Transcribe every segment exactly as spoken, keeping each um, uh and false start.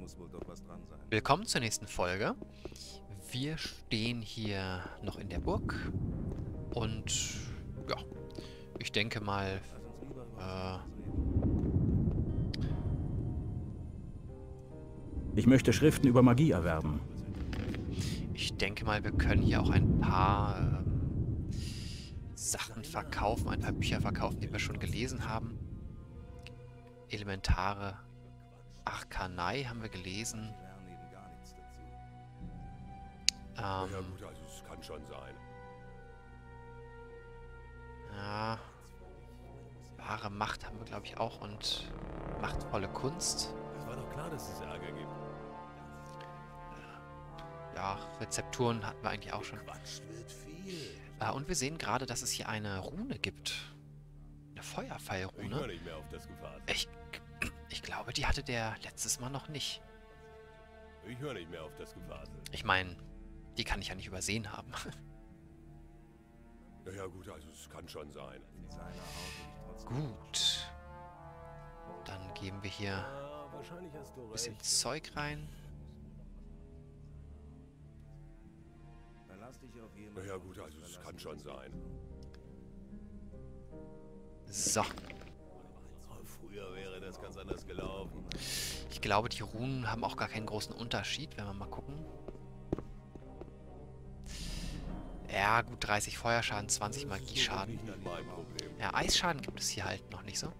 muss wohl doch was dran sein. Willkommen zur nächsten Folge. Wir stehen hier noch in der Burg. Und ja, ich denke mal, äh, Ich möchte Schriften über Magie erwerben. ich denke mal, wir können hier auch ein paar ähm, Sachen verkaufen, ein paar Bücher verkaufen, die wir schon gelesen haben. Elementare Arkanei haben wir gelesen. Ähm, Ja gut, also es kann schon sein. ja, wahre Macht haben wir, glaube ich, auch und machtvolle Kunst. Es war doch klar, dass es Ärger gibt. Ja, Rezepturen hatten wir eigentlich auch schon. Quatsch wird viel. Äh, und wir sehen gerade, dass es hier eine Rune gibt. Eine Ich Feuerpfeilrune. höre nicht mehr auf das Gefasel. Ich, ich glaube, die hatte der letztes Mal noch nicht. Ich höre nicht mehr auf das Gefasel. Ich meine, die kann ich ja nicht übersehen haben. Ja, ja gut, also es kann schon sein. Gut. Dann geben wir hier Ja, wahrscheinlich hast du ein bisschen recht. Zeug rein. Verlass dich auf Ja, jemanden. ja gut, also es kann schon sein. So. Oh, früher wäre das ganz anders gelaufen. Ich glaube, die Runen haben auch gar keinen großen Unterschied, wenn wir mal gucken. Ja, gut, dreißig Feuerschaden, zwanzig Magieschaden. Das ist nicht mein Problem. Ja, Eisschaden gibt es hier halt noch nicht so.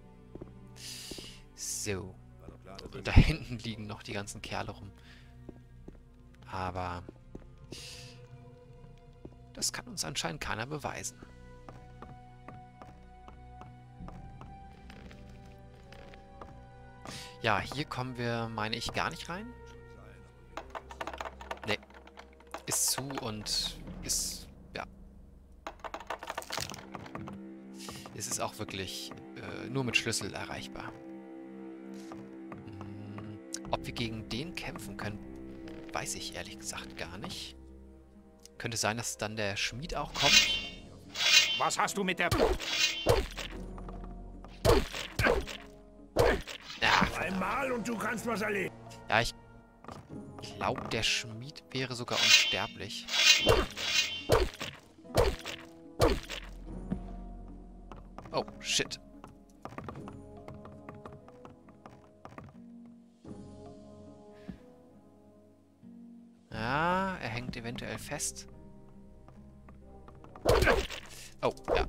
So. Und da hinten liegen noch die ganzen Kerle rum. Aber das kann uns anscheinend keiner beweisen. Ja, hier kommen wir, meine ich, gar nicht rein. Nee. Ist zu und ist, ja. Es ist auch wirklich äh, nur mit Schlüssel erreichbar. Hm, ob wir gegen den kämpfen können, weiß ich ehrlich gesagt gar nicht. Könnte sein, dass dann der Schmied auch kommt. Was hast du mit der... Ja, Einmal und du kannst was erleben. ja, ich glaube, der Schmied wäre sogar unsterblich. Oh, shit. Ja, er hängt eventuell fest. Oh, ja.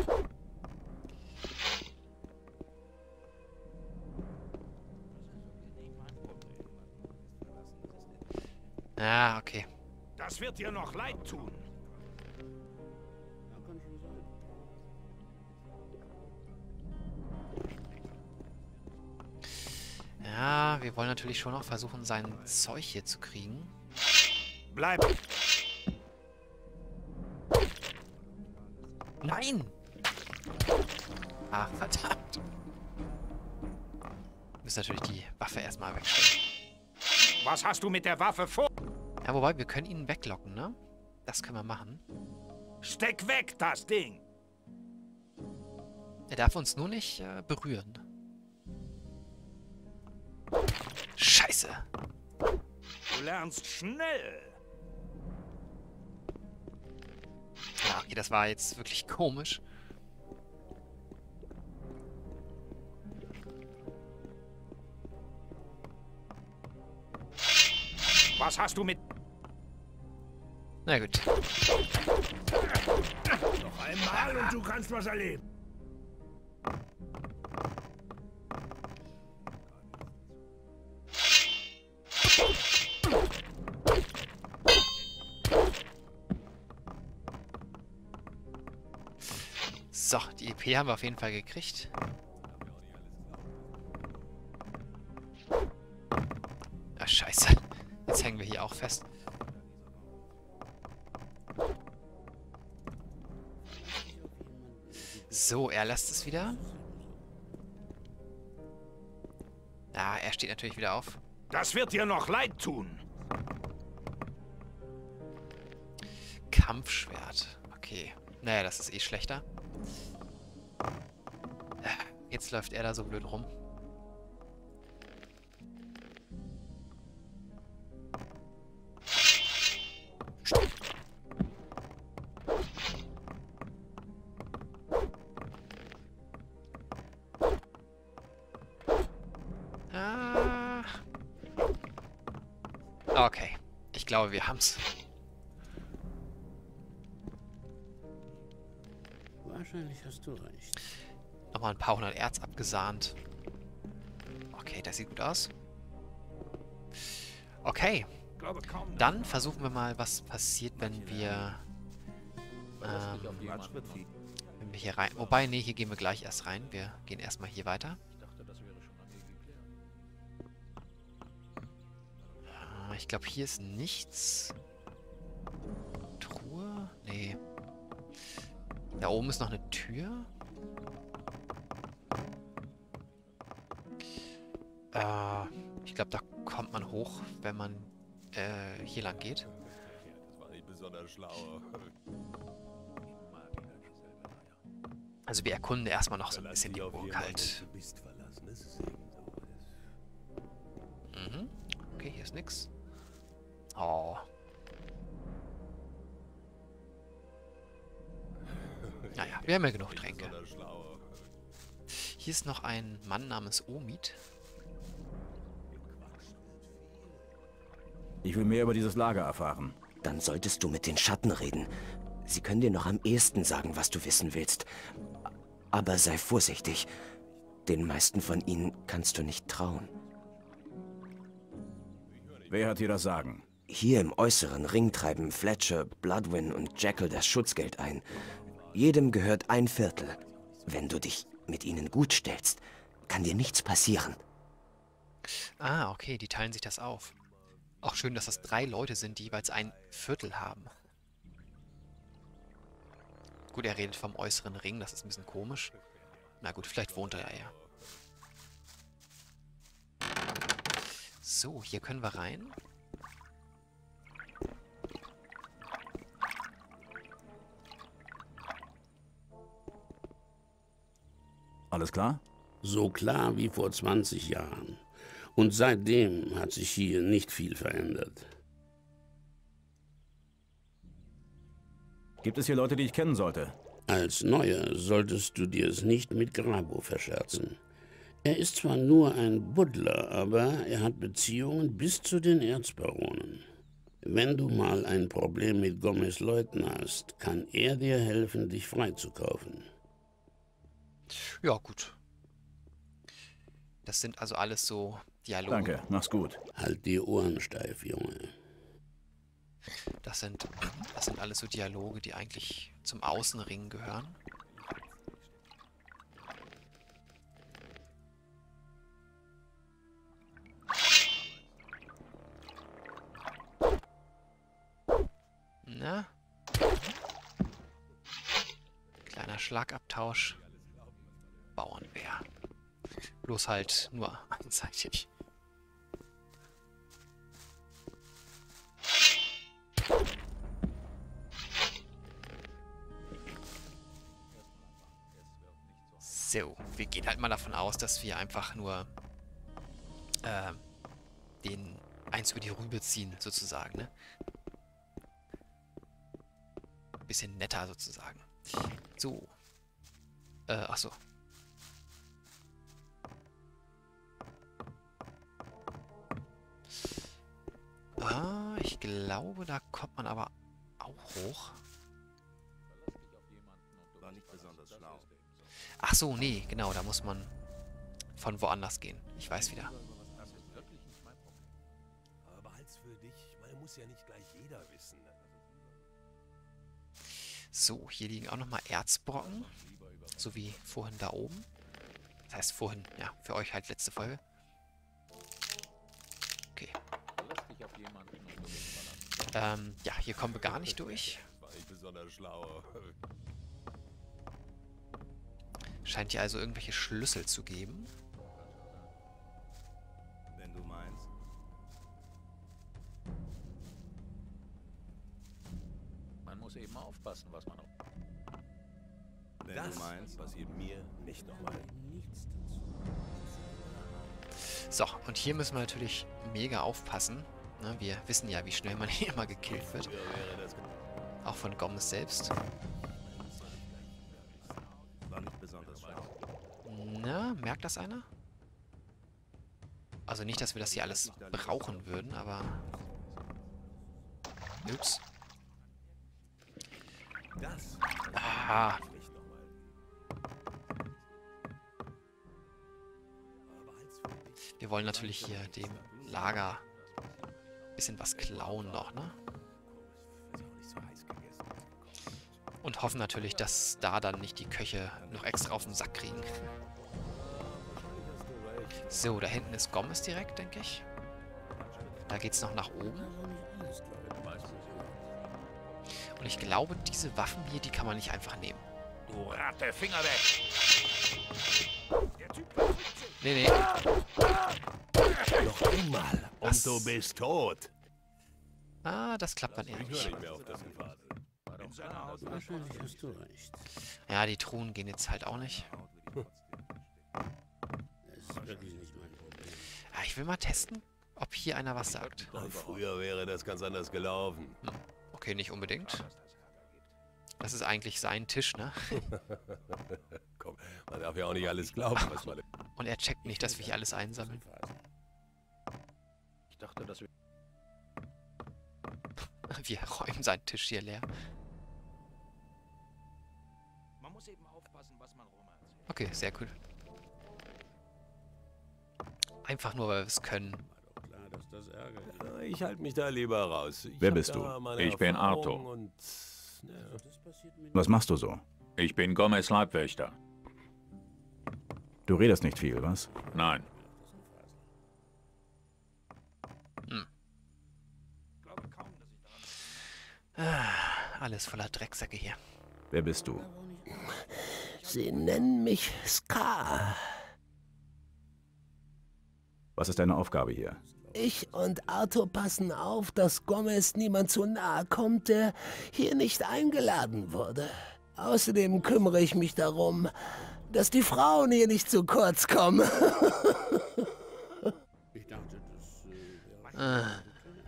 Ah, okay. Das wird dir noch leid tun. Ja, wir wollen natürlich schon noch versuchen, sein Zeug hier zu kriegen. Bleib. Nein! Ach, verdammt. Wir müssen natürlich die Waffe erstmal wegstellen. Was hast du mit der Waffe vor? Ja, wobei, wir können ihn weglocken, ne? Das können wir machen. Steck weg, das Ding. Er darf uns nur nicht äh, berühren. Scheiße. Du lernst schnell. Ja, okay, das war jetzt wirklich komisch. Was hast du mit... Na gut. Noch einmal und du kannst was erleben. So, die E P haben wir auf jeden Fall gekriegt. Ah, scheiße. Jetzt hängen wir hier auch fest. So, er lässt es wieder. Ah, er steht natürlich wieder auf. Das wird dir noch leid tun. Kampfschwert. Okay. Naja, das ist eh schlechter. Jetzt läuft er da so blöd rum. Okay. Ich glaube, wir haben's. Wahrscheinlich hast du recht. Nochmal ein paar hundert Erz abgesahnt. Okay, das sieht gut aus. Okay. Glaube kaum. Dann versuchen wir mal, was passiert, wenn wir... Ähm, wenn wir hier rein... Wobei, nee, hier gehen wir gleich erst rein. Wir gehen erstmal hier weiter. Äh, Ich glaube, hier ist nichts. Truhe? Nee. Da oben ist noch eine Tür. Äh, ich glaube, da kommt man hoch, wenn man äh, hier lang geht. Das war nicht besonders schlau. Also wir erkunden erstmal noch so ein Verlass bisschen die dich auf Burg jemanden, halt. du bist verlassen. Das ist eben so. Mhm. Okay, hier ist nix. Oh. Naja, wir haben ja genug Nicht Tränke. besonders schlau. Hier ist noch ein Mann namens Omid. Ich will mehr über dieses Lager erfahren. Dann solltest du mit den Schatten reden. Sie können dir noch am ehesten sagen, was du wissen willst. Aber sei vorsichtig. Den meisten von ihnen kannst du nicht trauen. Wer hat dir das Sagen? Hier im äußeren Ring treiben Fletcher, Bloodwyn und Jekyll das Schutzgeld ein. Jedem gehört ein Viertel. Wenn du dich mit ihnen gut stellst, kann dir nichts passieren. Ah, okay, die teilen sich das auf. Auch schön, dass das drei Leute sind, die jeweils ein Viertel haben. Gut, er redet vom äußeren Ring, das ist ein bisschen komisch. Na gut, vielleicht wohnt er ja eher. So, hier können wir rein. Alles klar? So klar wie vor zwanzig Jahren. Und seitdem hat sich hier nicht viel verändert. Gibt es hier Leute, die ich kennen sollte? Als Neuer solltest du dir es nicht mit Grabo verscherzen. Er ist zwar nur ein Buddler, aber er hat Beziehungen bis zu den Erzbaronen. Wenn du mal ein Problem mit Gomez Leuten hast, kann er dir helfen, dich freizukaufen. Ja, gut. Das sind also alles so Dialoge. Danke, mach's gut. Halt die Ohren steif, Junge. Das sind, das sind alles so Dialoge, die eigentlich zum Außenring gehören. Na? Kleiner Schlagabtausch. Bauernwehr. Bloß halt nur einseitig. So, wir gehen halt mal davon aus, dass wir einfach nur äh, den eins über die Rübe ziehen, sozusagen, ne? Bisschen netter, sozusagen. So. Äh, achso. Ah, ich glaube, da kommt man aber auch hoch. War nicht besonders schlau. Ach so, nee, genau, da muss man von woanders gehen. Ich weiß wieder. Aber behalt's für dich. Ich meine, muss ja nicht gleich jeder wissen. So, hier liegen auch nochmal Erzbrocken. So wie vorhin da oben. Das heißt vorhin, ja, für euch halt letzte Folge. Okay. Ähm, ja, hier kommen wir gar nicht durch. War nicht besonders schlau. Scheint hier also irgendwelche Schlüssel zu geben. Wenn du meinst. Man muss eben aufpassen, was man... Wenn Das du meinst, passiert mir nicht nochmal. So, und hier müssen wir natürlich mega aufpassen. Ne, wir wissen ja, wie schnell man hier immer gekillt wird. Früher wäre das Auch von Gomez selbst. war nicht besonders schlau. Na, merkt das einer? Also nicht, dass wir das hier alles brauchen würden, aber... Ups. Das Ah. Wir wollen natürlich hier dem Lager ein bisschen was klauen noch, ne? Und hoffen natürlich, dass da dann nicht die Köche noch extra auf den Sack kriegen. So, da hinten ist Gomez direkt, denke ich. Da geht's noch nach oben. Und ich glaube, diese Waffen hier, die kann man nicht einfach nehmen. Du Ratte, Finger weg! Nee, nee. noch einmal und Was? du bist tot. Ah, das klappt dann eher Ich höre nicht. nicht mehr auf das Gefahr. Wahrscheinlich hast du recht. Ja, die Truhen gehen jetzt halt auch nicht. Das ist wirklich nicht mein Problem. Ah, ich will mal testen, ob hier einer was sagt. Früher wäre das ganz anders gelaufen. Okay, nicht unbedingt. Das ist eigentlich sein Tisch, ne? Komm, man darf ja auch nicht alles glauben, was man... Und er checkt nicht, dass wir hier alles einsammeln. Ich dachte, dass wir... Wir räumen seinen Tisch hier leer. Man muss eben aufpassen, was man rum erzählt. Okay, sehr cool. Einfach nur, weil wir es können. Klar, dass das ärgert. Ich halte mich da lieber raus. Ich Wer hab bist da du? meine Ich bin Erfahrung Arthur. Und, ja. Das passiert mir Was machst du so? Ich bin Gomez Leibwächter. Du redest nicht viel, was? Nein. Ich glaube kaum, dass ich daran... Ah, alles voller Drecksäcke hier. Wer bist du? Sie nennen mich Scar. Was ist deine Aufgabe hier? Ich und Arthur passen auf, dass Gomez niemand zu nahe kommt, der hier nicht eingeladen wurde. Außerdem kümmere ich mich darum, dass die Frauen hier nicht zu kurz kommen. Ich dachte, das äh, wäre... Ah,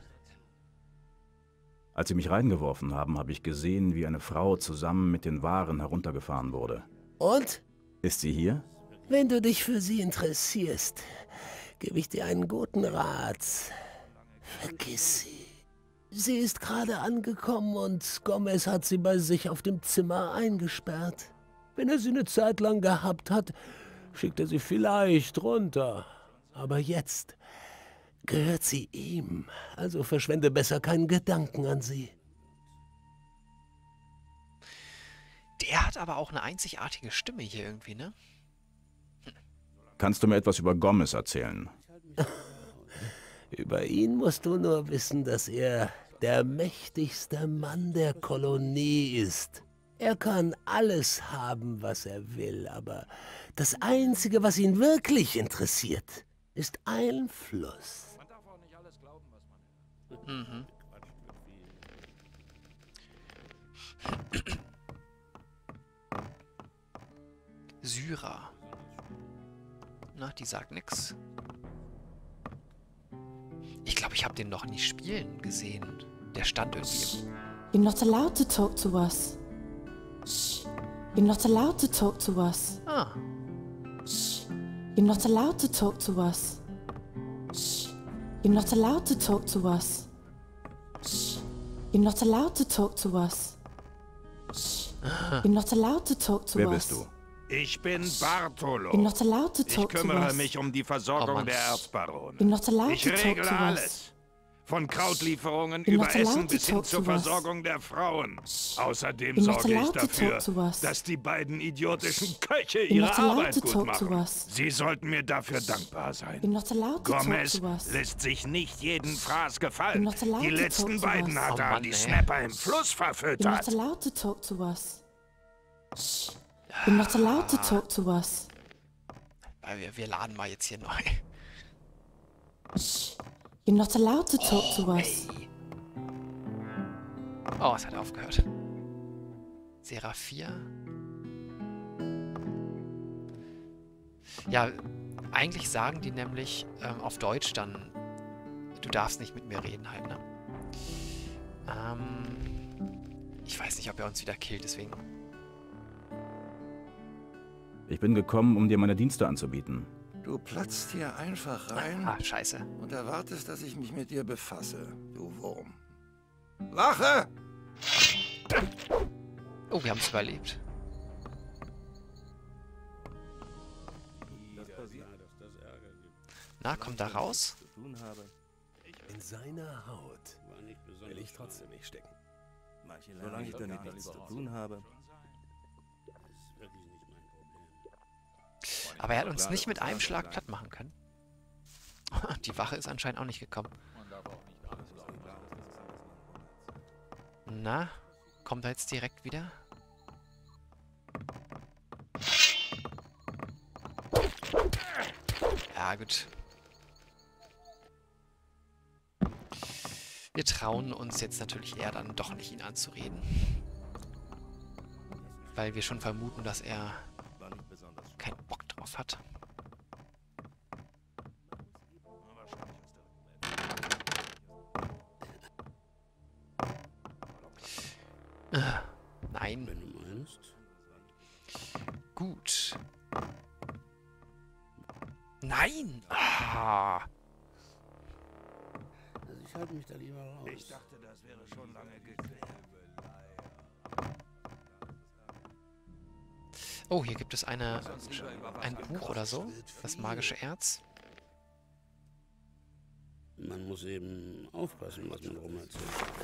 Als sie mich reingeworfen haben, habe ich gesehen, wie eine Frau zusammen mit den Waren heruntergefahren wurde. Und, Ist sie hier? wenn du dich für sie interessierst, gebe ich dir einen guten Rat. Vergiss sie. Sie ist gerade angekommen und Gomez hat sie bei sich auf dem Zimmer eingesperrt. Wenn er sie eine Zeit lang gehabt hat, schickt er sie vielleicht runter. Aber jetzt gehört sie ihm, also verschwende besser keinen Gedanken an sie. der hat aber auch eine einzigartige Stimme hier irgendwie, ne? Kannst du mir etwas über Gomez erzählen? Über ihn musst du nur wissen, dass er der mächtigste Mann der Kolonie ist. Er kann alles haben, was er will, aber das Einzige, was ihn wirklich interessiert, ist Einfluss. Man darf auch nicht alles glauben, was man hört. Mhm. Syra. Na, die sagt nix. Ich glaube, ich habe den noch nie spielen gesehen. Der stand irgendwie im... You're not allowed to talk to us. Shh. You're not allowed to talk to us. Ah, Shh. You're not allowed to talk to us. Shh. You're not allowed to talk to us. Shh. You're not allowed to talk to us. Shh. You're not allowed to talk to Wer us. bist du? Ich bin Bartolo. You're not allowed to Ich talk to kümmere us. mich um die Oh Versorgung Mann. der Erzbarone. You're not allowed Ich to talk regle to us. alles. Von Krautlieferungen You're über not Essen allowed to bis hin talk zur to us. Versorgung der Frauen. Außerdem You're not sorge ich allowed to dafür, talk to us. dass die beiden idiotischen Köche You're ihre not allowed Arbeit to gut talk to machen. us. Sie sollten mir dafür dankbar sein. You're not allowed to talk Gomez to us. lässt sich nicht jeden Fraß You're gefallen. not allowed Die to letzten talk to beiden us. hat Oh er an Mann, die ey. Snapper im Fluss You're not verfüttert. allowed to talk to us. Shh. You're not allowed to talk to us. weil wir, wir laden mal jetzt hier neu. Shh. You're not allowed to talk to us. Ey. Oh, es hat aufgehört. Seraphia. Ja, eigentlich sagen die nämlich ähm, auf Deutsch dann, du darfst nicht mit mir reden halt, ne? Ähm, ich weiß nicht, ob er uns wieder killt, deswegen. Ich bin gekommen, um dir meine Dienste anzubieten. Du platzt hier einfach rein Ah, scheiße. und erwartest, dass ich mich mit dir befasse, du Wurm. Wache! Oh, wir haben es überlebt. Na, kommt da raus? In seiner Haut War nicht besonders will ich trotzdem nicht stecken. Solange ich damit nichts zu tun habe. Das ist wirklich nicht mein Problem. Aber er hat uns nicht mit einem Schlag platt machen können. Die Wache ist anscheinend auch nicht gekommen. Man darf auch nicht alles glauben. Na, kommt er jetzt direkt wieder? Ja, gut. Wir trauen uns jetzt natürlich eher dann doch nicht, ihn anzureden. Weil wir schon vermuten, dass er keinen Bock drauf hat. Äh, nein. Wenn du meinst. Gut. Nein! Ah. Also ich halte mich da lieber raus. Ich dachte, das wäre schon lange geklärt. Oh, hier gibt es eine, ein Buch oder so. Das magische Erz. Man muss eben aufpassen, was man rum erzählt.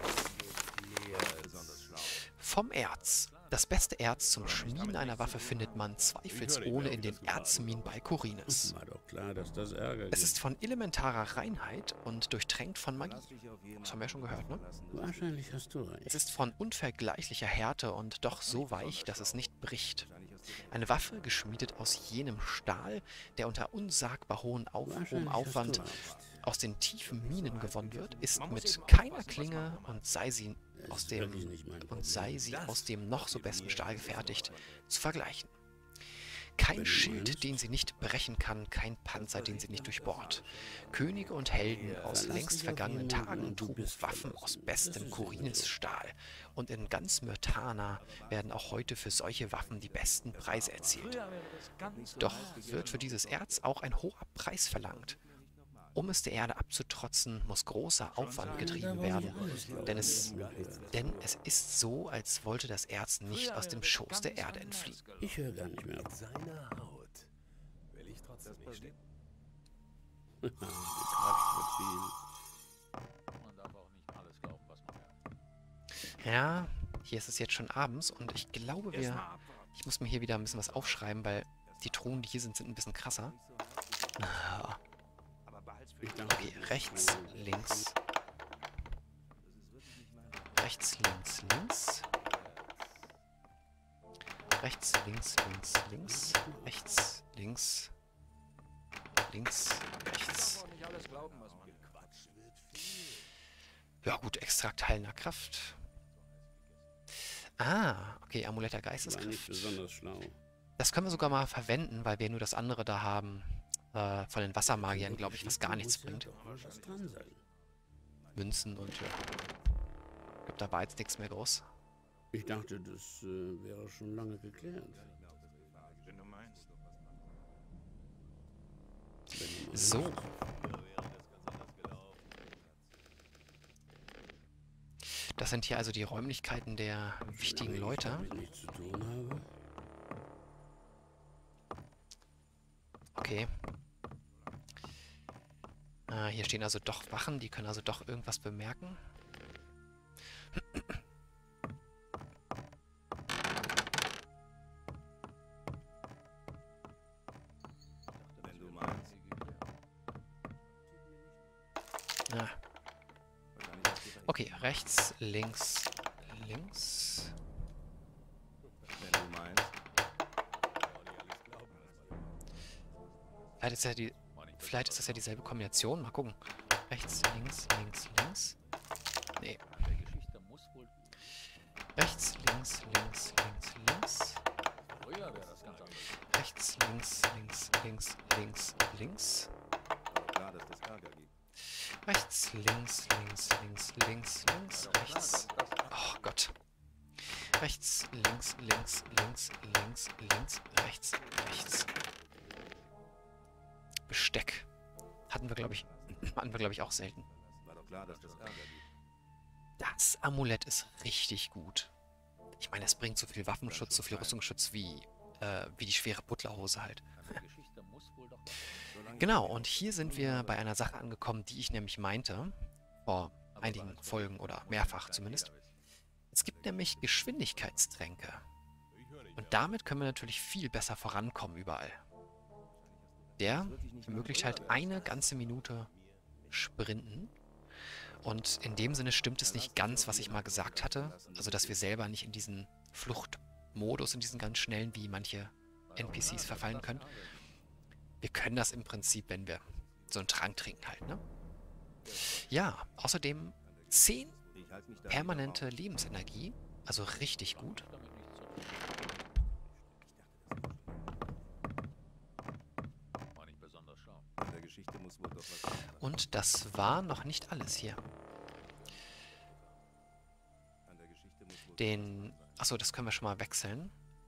Vom Erz. Das beste Erz zum Schmieden einer Waffe findet man zweifelsohne in den Erzminen bei Korinis. War doch klar, dass das Ärger Es gibt. ist von elementarer Reinheit und durchtränkt von Magie. Das haben wir ja schon gehört, ne? Wahrscheinlich hast du Es recht. ist von unvergleichlicher Härte und doch so weich, dass es nicht bricht. Eine Waffe, geschmiedet aus jenem Stahl, der unter unsagbar hohem Auf hohem Wahrscheinlich hast Aufwand du recht. aus den tiefen Minen gewonnen wird, ist mit keiner Klinge und sei sie Das aus ist dem wirklich nicht mein Problem. und sei sie aus dem noch so besten Stahl gefertigt, zu vergleichen. Kein Wenn du Schild, meinst. den sie nicht brechen kann, kein Panzer, den sie nicht durchbohrt. Könige und Helden aus verlass längst dich auf vergangenen jemanden Tagen und du trugen bist Waffen verlassen. aus Das bestem ist Korinis-Stahl. Und in ganz Myrtana werden auch heute für solche Waffen die besten Preise erzielt. Doch wird für dieses Erz auch ein hoher Preis verlangt. Um es der Erde abzutrotzen, muss großer Aufwand getrieben werden, denn es, denn es ist so, als wollte das Erz nicht aus dem Schoß der Erde entfliehen. Ich höre gar nicht mehr In auf. seiner Haut will ich trotzdem nicht stecken. Gequatscht wird viel. Man darf auch nicht alles glauben, was man hört. Ja, hier ist es jetzt schon abends und ich glaube, wir... Ich muss mir hier wieder ein bisschen was aufschreiben, weil die Truhen, die hier sind, sind ein bisschen krasser. Ah. Ich dachte, Okay, rechts, links. Rechts, links, links. Rechts, links, links, links. Rechts, links. Links, rechts. Nicht alles glauben, was man hört. Ja gut, Extrakt heilender Kraft. Ah, okay, Amulett der war nicht Geisteskraft. besonders schlau. Das können wir sogar mal verwenden, weil wir nur das andere da haben. Äh, von den Wassermagiern, glaube ich, was gar nichts Muss ja bringt. doch was dran sein. Münzen und ja. Gibt dabei jetzt nichts mehr groß. Ich dachte, das äh, wäre schon lange geklärt. Wenn du meinst. Wenn du meinst. So. Das sind hier also die Räumlichkeiten der wichtigen Solange ich Leute. damit nichts zu tun habe. Okay. Ah, hier stehen also doch Wachen, die können also doch irgendwas bemerken. Wenn du meinst. Ah. Okay, rechts, links, links. Wenn du meinst. Vielleicht ist, ja die, vielleicht ist das ja dieselbe Kombination. Mal gucken. Rechts, links, links, links. Nee. Der Geschichte muss wohl... Rechts, links, links, links, links. Früher wäre das ganz anders. Rechts, links, links, links, links, links. Klar, dass das Ärger gibt. Rechts, links, links, links, links, links, rechts. Oh Gott. Rechts, links, links, links, links, links, rechts, rechts. Besteck. Hatten wir, glaube ich, hatten wir, glaube ich, auch selten. War doch klar, dass das Ärger gibt. Das Amulett ist richtig gut. Ich meine, es bringt so viel Waffenschutz, so viel Rüstungsschutz wie, äh, wie die schwere Butlerhose halt. Genau, und hier sind wir bei einer Sache angekommen, die ich nämlich meinte, vor einigen Folgen oder mehrfach zumindest. Es gibt nämlich Geschwindigkeitstränke. Und damit können wir natürlich viel besser vorankommen überall. Der ermöglicht halt eine ganze Minute Sprinten. Und in dem Sinne stimmt es nicht ganz, was ich mal gesagt hatte. Also, dass wir selber nicht in diesen Fluchtmodus, in diesen ganz schnellen, wie manche N P Cs verfallen können. Wir können das im Prinzip, wenn wir so einen Trank trinken halt, ne? Ja, außerdem zehn permanente Lebensenergie. Also richtig gut. Und das war noch nicht alles hier. Den... Achso, das können wir schon mal wechseln.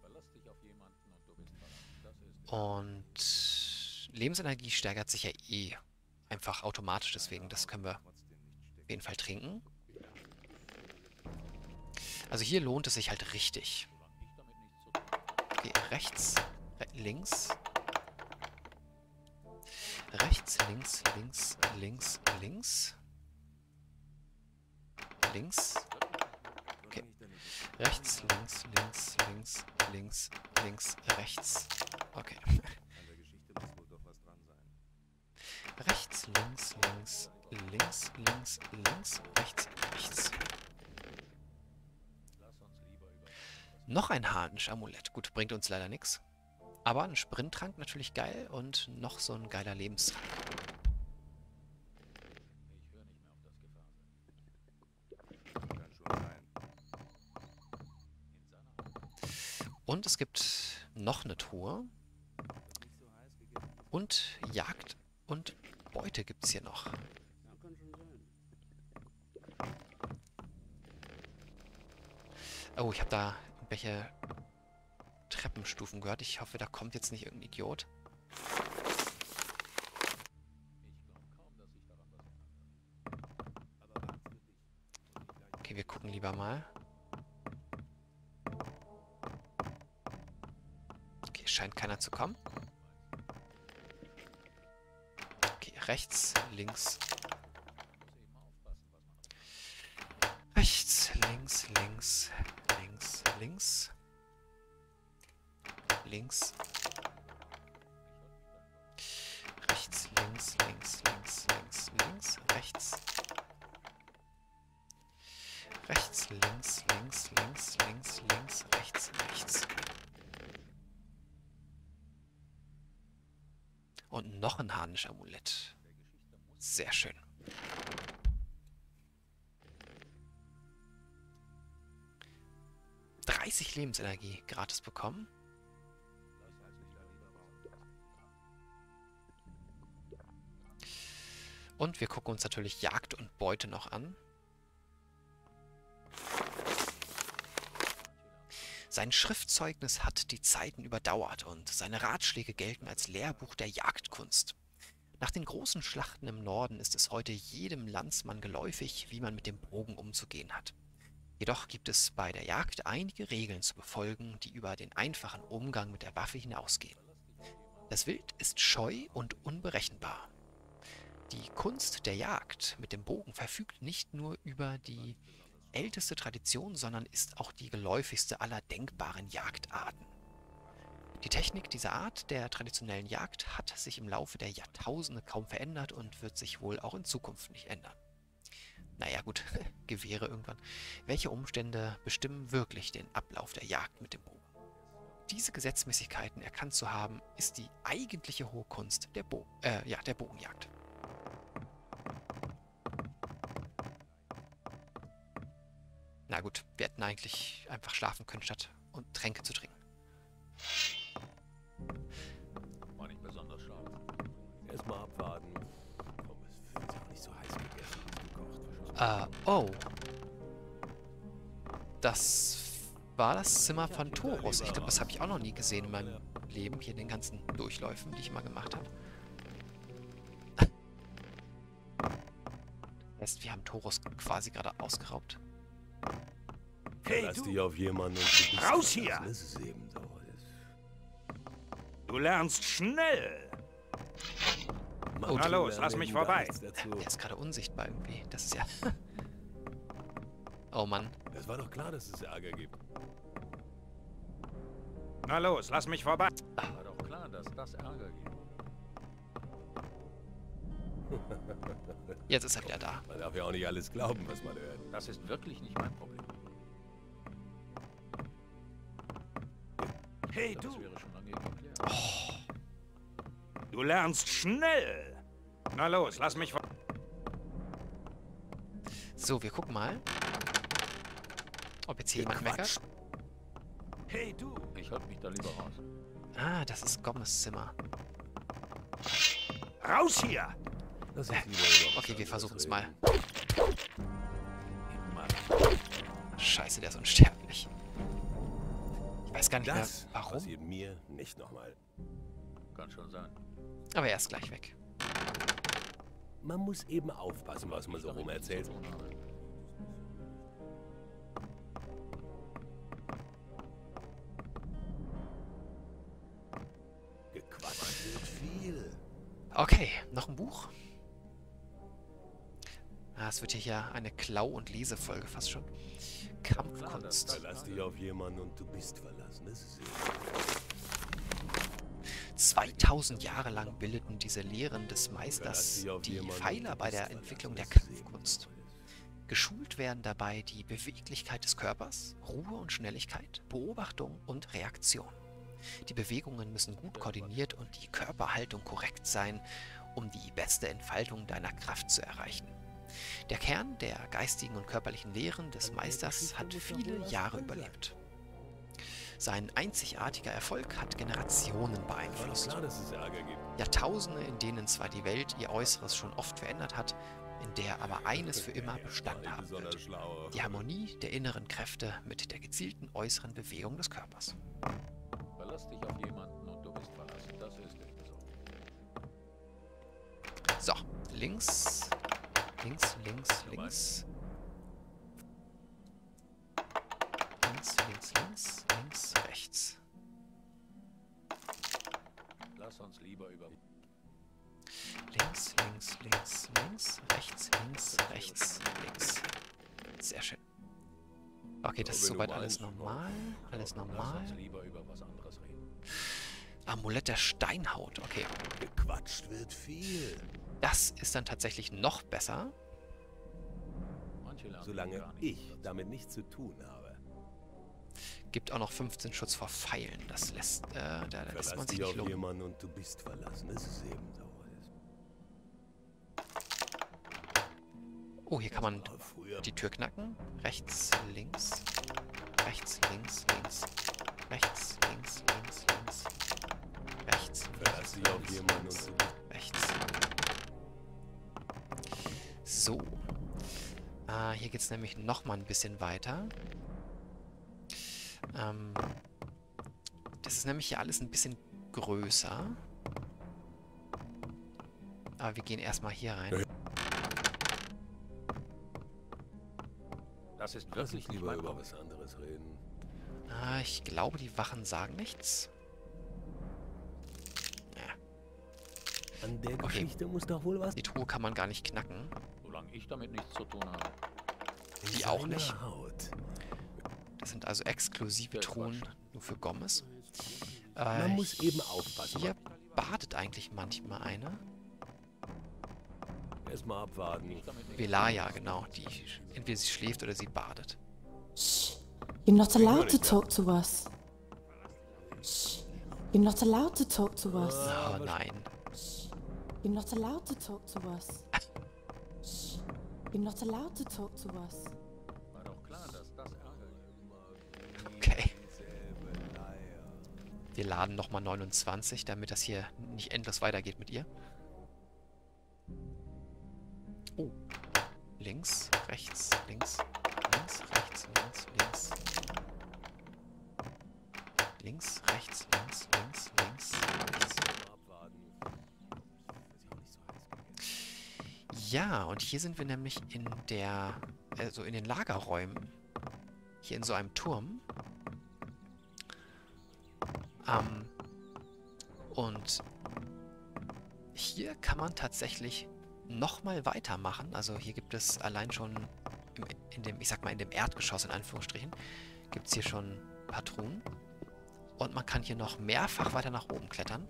Und Lebensenergie steigert sich ja eh einfach automatisch, deswegen das können wir auf jeden Fall trinken. Also hier lohnt es sich halt richtig. Okay, rechts, re links. Rechts, links, links, links, links. Links. Okay. Rechts, links, links, links, links, links, rechts. Okay. Rechts, links, links, links, links, links, rechts, rechts. Noch ein Harnisch-Amulett. Gut, bringt uns leider nichts. Aber ein Sprinttrank natürlich geil und noch so ein geiler Lebenstrank. Und es gibt noch eine Truhe. Und Jagd und Beute gibt es hier noch. Oh, ich habe da welche Treppenstufen gehört. Ich hoffe, da kommt jetzt nicht irgendein Idiot. Okay, wir gucken lieber mal. Okay, scheint keiner zu kommen. Okay, rechts, links. Rechts, links, links, links, links. Links. Rechts, links, links, links, links, links, rechts. Rechts, links, links, links, links, links, rechts, rechts. Und noch ein Harnisch-Amulett. Sehr schön. dreißig Lebensenergie gratis bekommen. Und wir gucken uns natürlich Jagd und Beute noch an. Sein Schriftzeugnis hat die Zeiten überdauert und seine Ratschläge gelten als Lehrbuch der Jagdkunst. Nach den großen Schlachten im Norden ist es heute jedem Landsmann geläufig, wie man mit dem Bogen umzugehen hat. Jedoch gibt es bei der Jagd einige Regeln zu befolgen, die über den einfachen Umgang mit der Waffe hinausgehen. Das Wild ist scheu und unberechenbar. Die Kunst der Jagd mit dem Bogen verfügt nicht nur über die älteste Tradition, sondern ist auch die geläufigste aller denkbaren Jagdarten. Die Technik dieser Art der traditionellen Jagd hat sich im Laufe der Jahrtausende kaum verändert und wird sich wohl auch in Zukunft nicht ändern. Naja gut, Gewehre irgendwann. Welche Umstände bestimmen wirklich den Ablauf der Jagd mit dem Bogen? Diese Gesetzmäßigkeiten erkannt zu haben, ist die eigentliche hohe Kunst der, Bo äh, ja, der Bogenjagd. Na gut, wir hätten eigentlich einfach schlafen können, statt und Tränke zu trinken. War nicht besonders scharf. Erstmal abwarten. Oh, es wird auch nicht so heiß gegessen, gekocht. Äh, oh. Das war das Zimmer von Torus. Ich glaube, das habe ich auch noch nie gesehen in meinem Leben, hier in den ganzen Durchläufen, die ich mal gemacht habe. Heißt, wir haben Torus quasi gerade ausgeraubt. Hey, Lass dich auf jemanden und du bist Raus hier! Das ist eben so. Du lernst schnell! Oh, na los, lass mich vorbei. Der ist gerade unsichtbar irgendwie. Das ist ja... Oh Mann. Es war doch klar, dass es Ärger gibt. Na los, lass mich vorbei. War doch klar, dass das Ärger gibt. Jetzt ist er wieder da. Man darf ja auch nicht alles glauben, was man hört. Das ist wirklich nicht mein Problem. Hey, Das du! wäre schon lange geklärt. Oh, Du lernst schnell! Na los, lass mich vorbei. so, wir gucken mal, ob jetzt hier jemand meckert. Hey, du! Ich halte mich da lieber raus. Ah, das ist Gommes Zimmer. Raus hier! Lass uns lieber über was Okay, wir anderes versuchen es reden. mal. Scheiße, der ist unsterblich. Ich weiß gar nicht mehr, Das warum. passiert mir nicht nochmal. Kann schon sein. Aber er ist gleich weg. Man muss eben aufpassen, was man so rum erzählt. Gequatscht wird viel. Okay, noch ein Buch. Ah, es wird hier ja eine Klau- und Lesefolge fast schon. Kampfkunst. Verlass dich auf jemanden und du bist verlassen. Das ist zweitausend Jahre lang bildeten diese Lehren des Meisters Verlass dich auf die jemanden Pfeiler und bei du der bist Entwicklung der verlassen. Das ist Kampfkunst. Geschult werden dabei die Beweglichkeit des Körpers, Ruhe und Schnelligkeit, Beobachtung und Reaktion. Die Bewegungen müssen gut koordiniert und die Körperhaltung korrekt sein, um die beste Entfaltung deiner Kraft zu erreichen. Der Kern der geistigen und körperlichen Lehren des Meisters hat viele Jahre überlebt. Sein einzigartiger Erfolg hat Generationen War doch beeinflusst. klar, dass es Ärger gibt. Jahrtausende, in denen zwar die Welt ihr Äußeres schon oft verändert hat, in der aber eines für immer Bestand haben Besonders wird: schlau. die Harmonie der inneren Kräfte mit der gezielten äußeren Bewegung des Körpers. Verlass dich auf jemanden und du bist verlassen. Das ist echt so. So, links, links, links, links. Links, links, links, links, rechts. Lass uns lieber über... Links, links, links, links, rechts, links, rechts, links. Sehr schön. Okay, das ist soweit alles normal. Alles Lass normal. uns lieber über was anderes reden. Amulett der Steinhaut. Okay, Gequatscht wird viel. das ist dann tatsächlich noch besser. Manche lernen Solange gar nicht. ich damit nichts zu tun habe. Gibt auch noch fünfzehn Schutz vor Pfeilen. Das lässt, äh, da, da lässt Verlass man sich dich nicht auf lumpen. jemanden und du bist verlassen. Das ist eben so. Oh, hier kann man Aber früher die Tür knacken. Rechts, links. Rechts, links, links. Rechts, links, links, links. Rechts, verlass dich auf links, jemanden links, und du bist rechts. So. Ah, hier geht es nämlich noch mal ein bisschen weiter. Ähm, das ist nämlich hier alles ein bisschen größer. Aber wir gehen erstmal hier rein. Das ist Lass wirklich uns nicht lieber mein über Problem. was anderes reden. Ah, ich glaube, die Wachen sagen nichts. Ja, An der Okay. Geschichte muss doch wohl was... die Truhe kann man gar nicht knacken. Solange ich damit nichts zu tun habe. In Die auch seiner nicht. Haut. Das sind also exklusive Ja, Truhen nur für Gommes. Äh, Man muss eben aufpassen. Hier badet eigentlich manchmal eine. Erstmal abwarten. Velaya, genau. Die entweder sie schläft oder sie badet. Shh. You're not allowed to talk to us. Shh. You're not allowed to talk to us. Oh nein. Shh. You're not allowed to talk to us. Shh. You're not allowed to talk to us. War doch klar, dass das Ärger gibt. Okay. Wir laden nochmal neunundzwanzig, damit das hier nicht endlos weitergeht mit ihr. Oh. Links, rechts, links, links, rechts, links, links. Links, rechts, links, links, links, rechts. Ja, und hier sind wir nämlich in der, also in den Lagerräumen. Hier in so einem Turm. Ähm, und hier kann man tatsächlich nochmal weitermachen. Also hier gibt es allein schon im, in dem, ich sag mal in dem Erdgeschoss in Anführungsstrichen, gibt es hier schon ein paar Truhen. Und man kann hier noch mehrfach weiter nach oben klettern.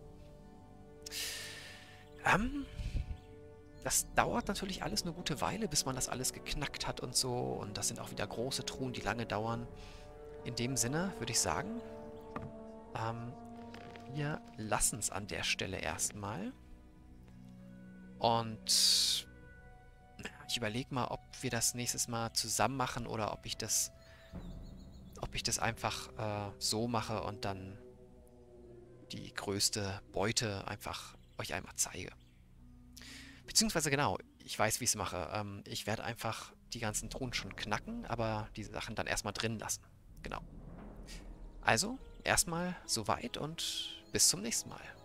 Ähm, das dauert natürlich alles eine gute Weile, bis man das alles geknackt hat und so. Und das sind auch wieder große Truhen, die lange dauern. In dem Sinne würde ich sagen, ähm, wir lassen es an der Stelle erstmal. Und ich überlege mal, ob wir das nächstes Mal zusammen machen oder ob ich das, ob ich das einfach äh, so mache und dann die größte Beute einfach euch einmal zeige. Beziehungsweise genau, ich weiß, wie ich es mache. Ähm, ich werde einfach die ganzen Truhen schon knacken, aber die Sachen dann erstmal drin lassen. Genau. Also, erstmal soweit und bis zum nächsten Mal.